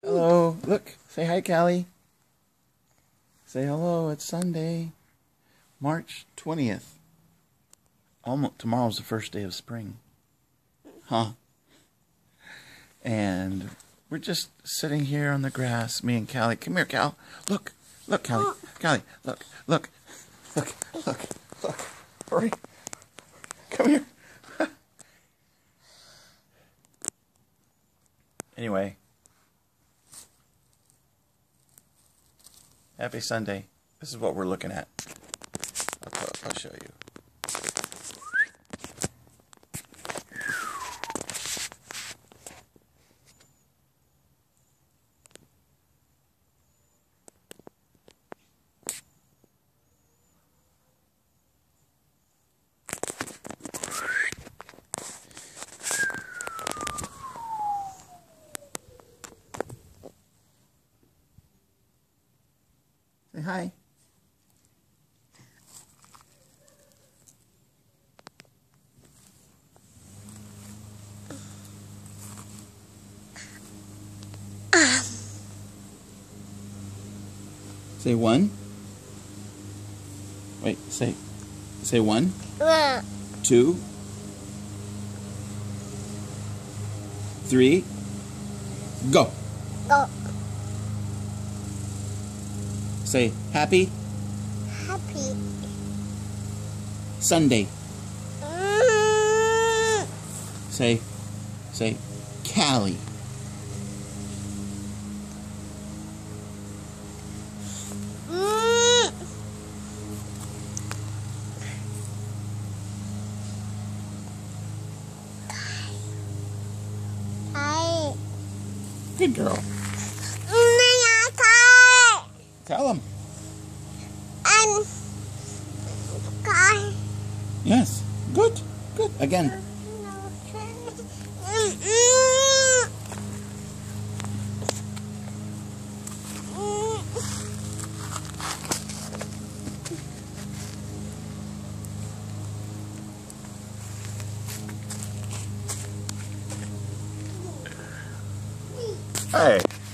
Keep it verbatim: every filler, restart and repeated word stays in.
Hello. Look. Say hi, Callie. Say hello. It's Sunday, March twentieth. Almost tomorrow's the first day of spring. Huh? And we're just sitting here on the grass, me and Callie. Come here, Cal. Look. Look, Callie. Callie. Look. Look. Look. Look. Look. Hurry. Come here. Anyway. Happy Sunday. This is what we're looking at. I'll, I'll show you. Say hi. Say one. Wait, say say one. Uh. Two. Three. Go. Go. Say happy Happy Sunday. Mm. Say say Callie. Mm. Hi. Good girl. Tell him. And Sky. Yes. Good. Good. Again. Hey.